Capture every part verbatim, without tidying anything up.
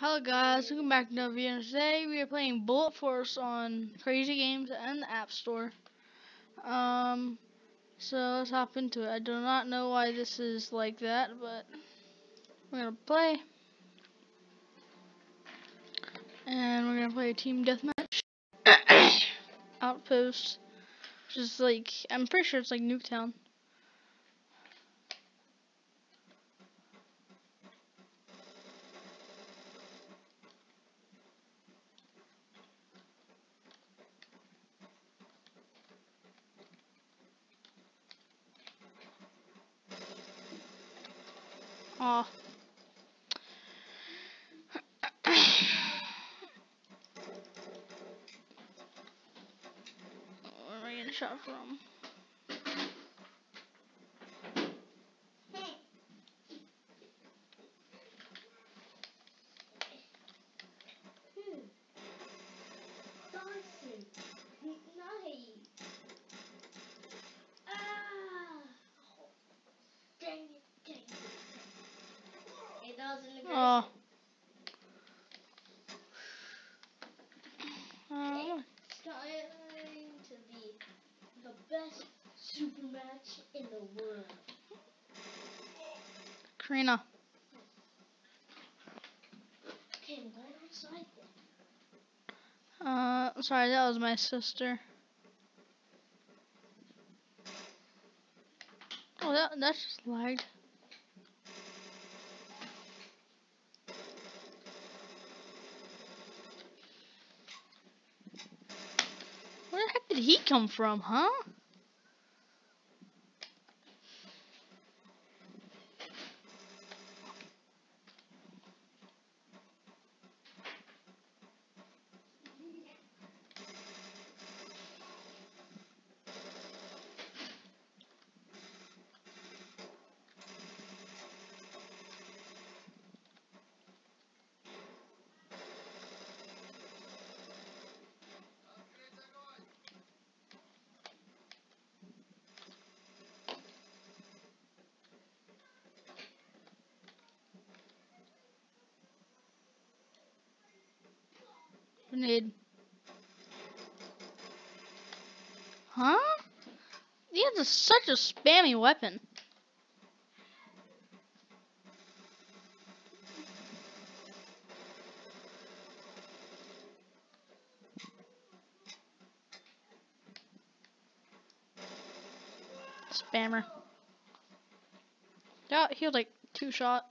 Hello guys, welcome back to another video. Today we are playing Bullet Force on Crazy Games and the App Store. Um, so let's hop into it. I do not know why this is like that, but we're gonna play, and we're gonna play a team deathmatch. Outpost, which is like, I'm pretty sure it's like Nuketown. Aw. Where am I getting shot from? Oh. Uh, It's going to be the best super match in the world. Karina. Okay, I'm going outside then. Uh, sorry, that was my sister. Oh, that that's just lagged. Where the heck did he come from, huh? Grenade. Huh? He has a, such a spammy weapon. Spammer. Yeah, he was like two shot.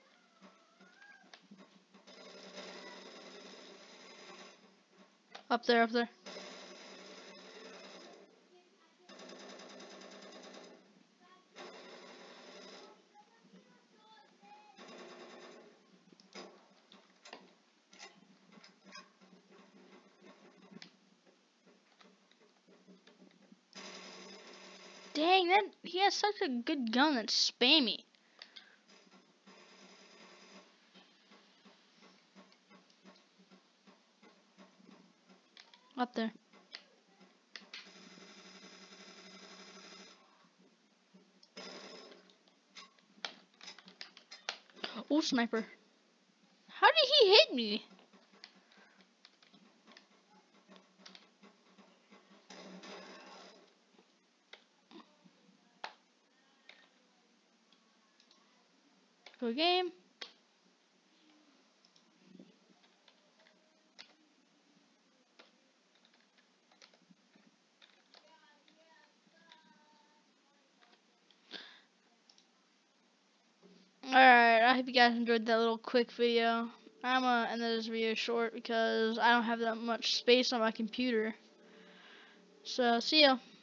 Up there, up there. Dang, that he has such a good gun that's spammy. Up there. Oh, sniper. How did he hit me? Good game. Alright, I hope you guys enjoyed that little quick video. I'm gonna end this video short because I don't have that much space on my computer. So, see ya.